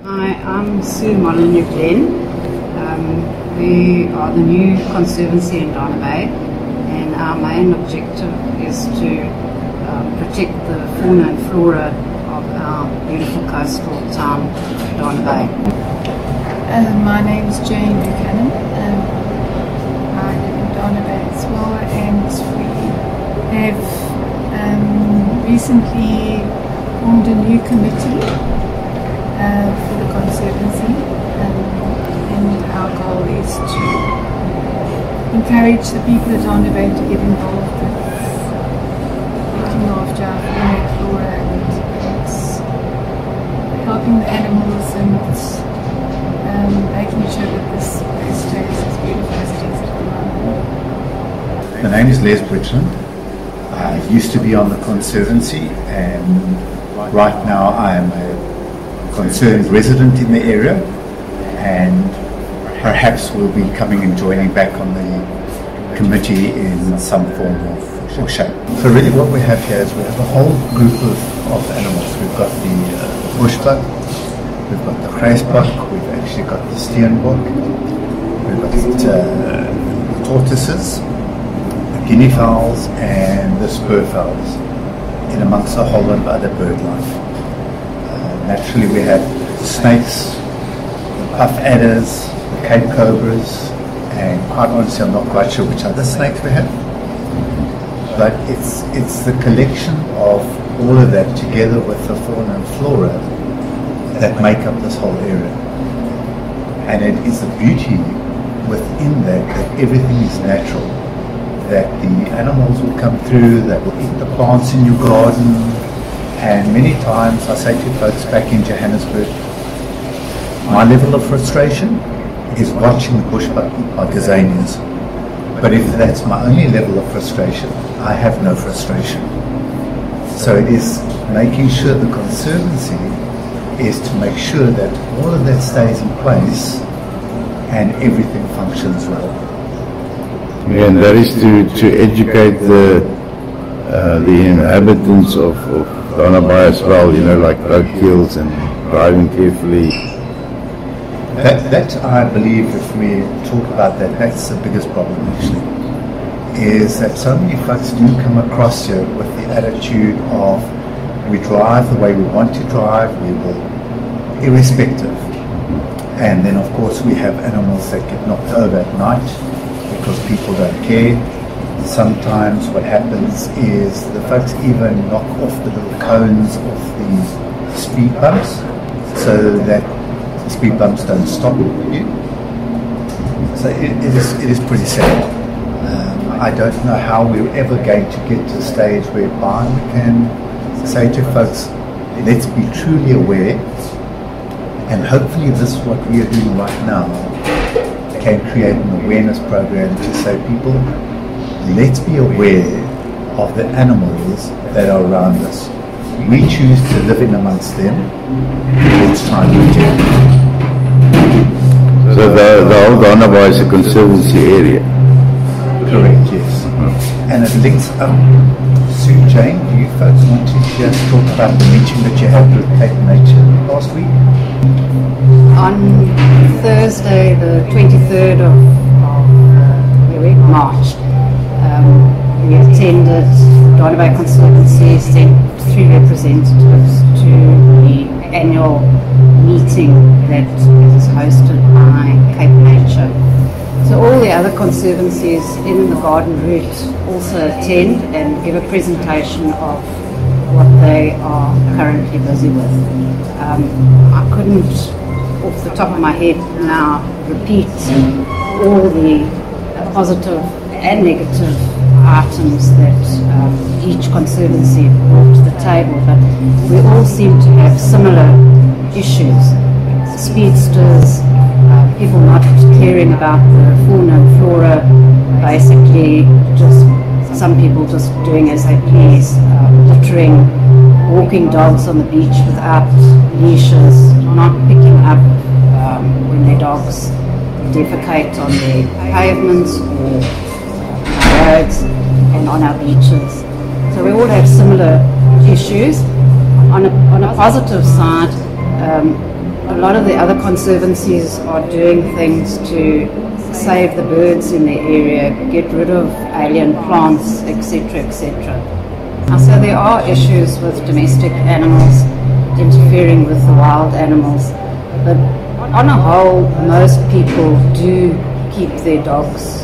Hi, I'm Sue Molyneux Glen. We are the new conservancy in Dana Bay, and our main objective is to protect the fauna and flora of our beautiful coastal town, Dana Bay. My name is Jane Buchanan. I live in Dana Bay as well, and we have recently formed a new committee for the conservancy, and our goal is to encourage the people at Dana Bay to get involved with looking after our fauna and flora and helping the animals and making sure that this place stays as beautiful as it is at the moment. My name is Les Bridgeland. I used to be on the conservancy, and right now I am a concerned resident in the area, and perhaps will be coming and joining back on the committee in some form or shape. So really what we have here is we have a whole group of animals. We've got the bushbuck, we've got the graasbuck, we've actually got the steenbok, we've got the tortoises, the guinea fowls and the spurfowls, in amongst a whole lot of other bird life. Naturally we have snakes, the puff adders, the cape cobras, and quite honestly I'm not quite sure which other snakes we have. But it's the collection of all of that together with the fauna and flora that make up this whole area. And it is the beauty within that everything is natural, that the animals will come through, that will eat the plants in your garden. And many times I say to folks back in Johannesburg, my level of frustration is watching the bushbuck eat my gazanias. But if that's my only level of frustration, I have no frustration. So it is making sure the conservancy is to make sure that all of that stays in place and everything functions well. And that is to educate the inhabitants of Dana Bay as well, you know, like roadkills and driving carefully. That I believe, if we talk about that, that's the biggest problem actually, is that so many folks do come across here with the attitude of we drive the way we want to drive, we will, irrespective. And then of course we have animals that get knocked over at night because people don't care. Sometimes what happens is the folks even knock off the little cones off the speed bumps so that the speed bumps don't stop you. So it is pretty sad. I don't know how we're ever going to get to a stage whereby we can say to folks, let's be truly aware, and hopefully this is what we are doing right now, can create an awareness program to say, people, let's be aware of the animals that are around us. We choose to live in amongst them. Let's try and protect them. So the whole Dana Bay is a conservancy area? Correct, yes. And it links up. Sue, Jane, do you folks want to just talk about the meeting that you had with Cape Nature last week? On Thursday, the 23rd of March, we attended Dana Bay Conservancy, sent 3 representatives to the annual meeting that is hosted by Cape Nature. So all the other conservancies in the garden route also attend and give a presentation of what they are currently busy with. I couldn't, off the top of my head now, repeat all the positive and negative items that each conservancy brought to the table, but we all seem to have similar issues. Speedsters, people not caring about the fauna and flora, basically just some people just doing as they please, littering, walking dogs on the beach without leashes, not picking up when their dogs defecate on the pavements or our roads and on our beaches. So we all have similar issues. On a positive side, a lot of the other conservancies are doing things to save the birds in the area, get rid of alien plants, etc., etc. So there are issues with domestic animals interfering with the wild animals, but on a whole, most people do keep their dogs,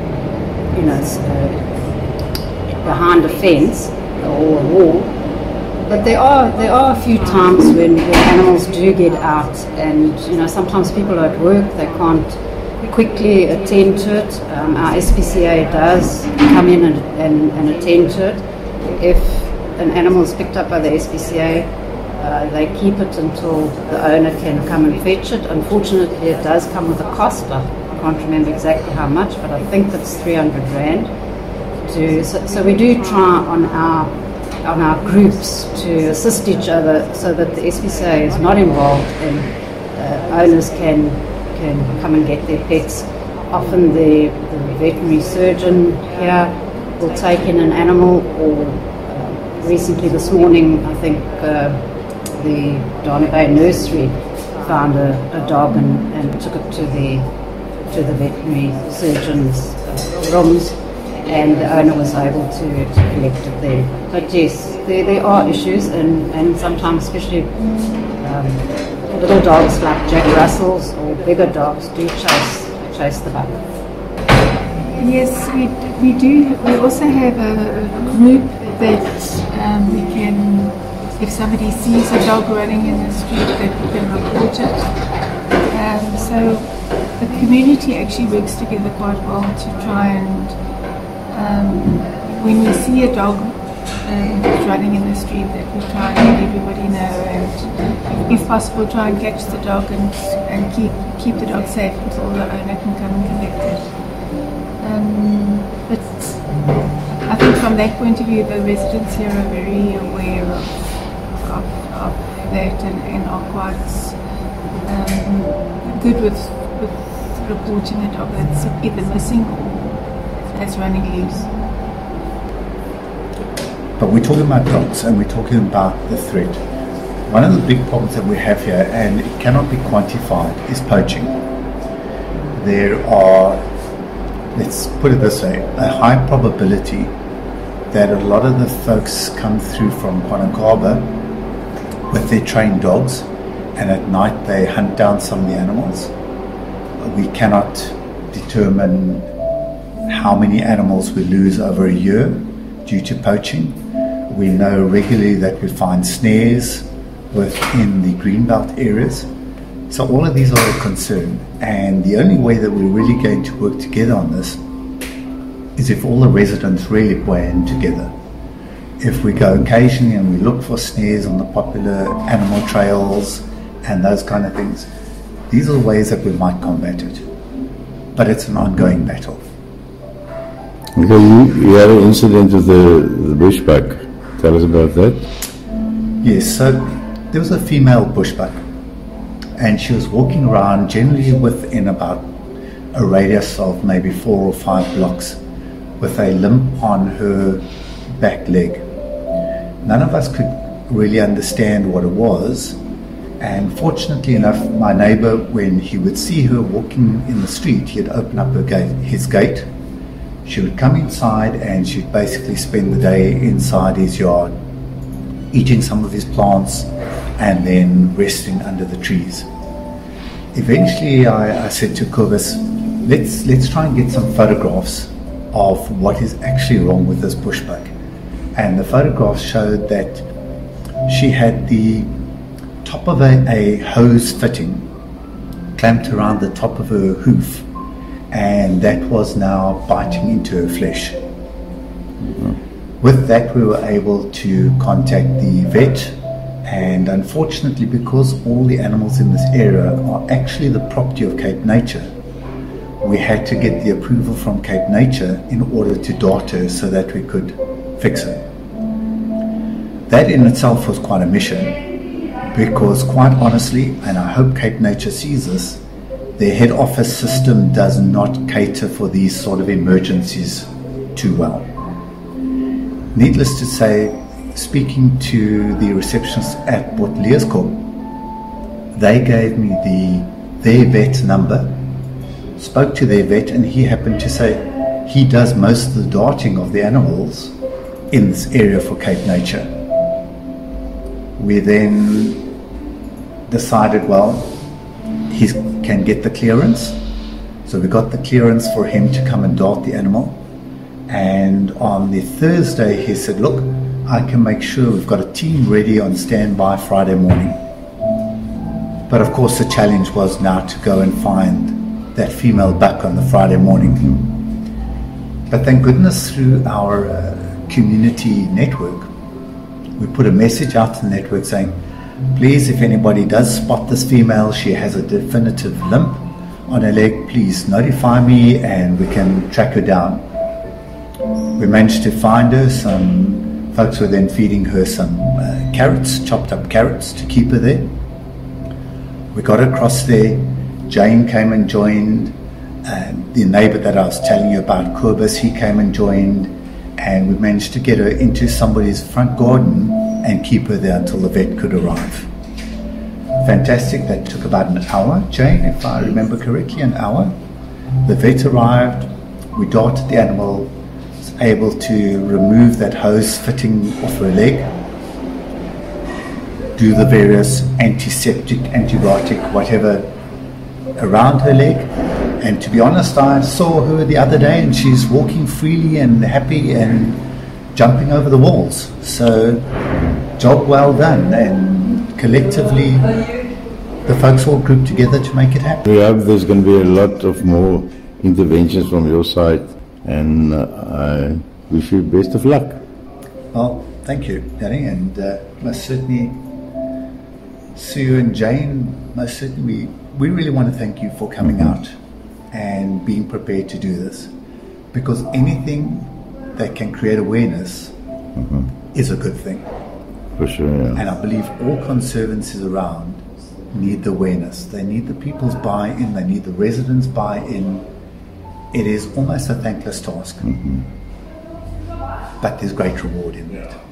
behind a fence or a wall. But there are a few times when animals do get out, and sometimes people are at work, they can't quickly attend to it. Our SPCA does come in and attend to it. If an animal is picked up by the SPCA, they keep it until the owner can come and fetch it. Unfortunately, it does come with a cost. I can't remember exactly how much, but I think it's 300 Rand. So we do try on our groups to assist each other so that the SPCA is not involved and owners can come and get their pets. Often the veterinary surgeon here will take in an animal, or recently this morning I think the Dana Bay nursery found a dog and took it to the veterinary surgeon's rooms, and the owner was able to collect it there. But yes, there are issues, and sometimes, especially little dogs like Jack Russells or bigger dogs do chase the buck. Yes, we do. We also have a group that we can, if somebody sees a dog running in the street, that we can report it. So the community actually works together quite well to try and, when we see a dog running in the street, that we try and let everybody know, and if possible try and catch the dog and keep the dog safe until the owner can come and collect it. But I think from that point of view, the residents here are very aware of that and are quite good with reporting a dog that's either missing or that's running loose. But we're talking about dogs, and we're talking about the threat. One of the big problems that we have here, and it cannot be quantified, is poaching. There are, let's put it this way, a high probability that a lot of the folks come through from Ponakaba with their trained dogs, and at night they hunt down some of the animals. We cannot determine how many animals we lose over a year due to poaching. We know regularly that we find snares within the greenbelt areas. So all of these are a concern, and the only way that we're really going to work together on this is if all the residents really band together. If we go occasionally and we look for snares on the popular animal trails and those kind of things, these are the ways that we might combat it. But it's an ongoing battle. Okay, you had an incident with the bushbuck. Tell us about that. Yes, so there was a female bushbuck, and she was walking around generally within about a radius of maybe 4 or 5 blocks with a limp on her back leg. None of us could really understand what it was, and fortunately enough, my neighbor, when he would see her walking in the street, he'd open up his gate. She would come inside and she'd basically spend the day inside his yard, eating some of his plants and then resting under the trees. Eventually I said to Kobus, let's try and get some photographs of what is actually wrong with this bushbuck. And the photographs showed that she had the top of a hose fitting clamped around the top of her hoof, and that was now biting into her flesh. With that, we were able to contact the vet, and unfortunately, because all the animals in this area are actually the property of Cape Nature, we had to get the approval from Cape Nature in order to dart her so that we could fix her. That in itself was quite a mission, because quite honestly, and I hope Cape Nature sees this, their head office system does not cater for these sort of emergencies too well. Needless to say, speaking to the receptionist at Port Leeuskop, they gave me their vet number, spoke to their vet, and he happened to say he does most of the darting of the animals in this area for Cape Nature. We then decided, well, he can get the clearance. So we got the clearance for him to come and dart the animal. And on the Thursday, he said, look, I can make sure we've got a team ready on standby Friday morning. But of course, the challenge was now to go and find that female buck on the Friday morning. But thank goodness through our community network, we put a message out to the network saying, please, if anybody does spot this female, she has a definitive limp on her leg, please notify me and we can track her down. We managed to find her. Some folks were then feeding her some carrots, chopped up carrots, to keep her there. We got across there. Jane came and joined. The neighbour that I was telling you about, Kobus, he came and joined, and we managed to get her into somebody's front garden and keep her there until the vet could arrive. Fantastic. That took about an hour, Jane, if I remember correctly, an hour. The vet arrived. We darted the animal, was able to remove that hose fitting off her leg, do the various antiseptic, antibiotic, whatever around her leg. And to be honest, I saw her the other day and she's walking freely and happy and jumping over the walls. So, job well done. And collectively, the folks all grouped together to make it happen. We hope there's going to be a lot of more interventions from your side, and I wish you best of luck. Well, thank you, Danny, and most certainly, Sue and Jane, most certainly, we really want to thank you for coming out and being prepared to do this, because anything that can create awareness is a good thing. For sure, yeah. And I believe all conservancies around need the awareness. They need the people's buy-in, they need the residents' buy-in. It is almost a thankless task, but there's great reward in it.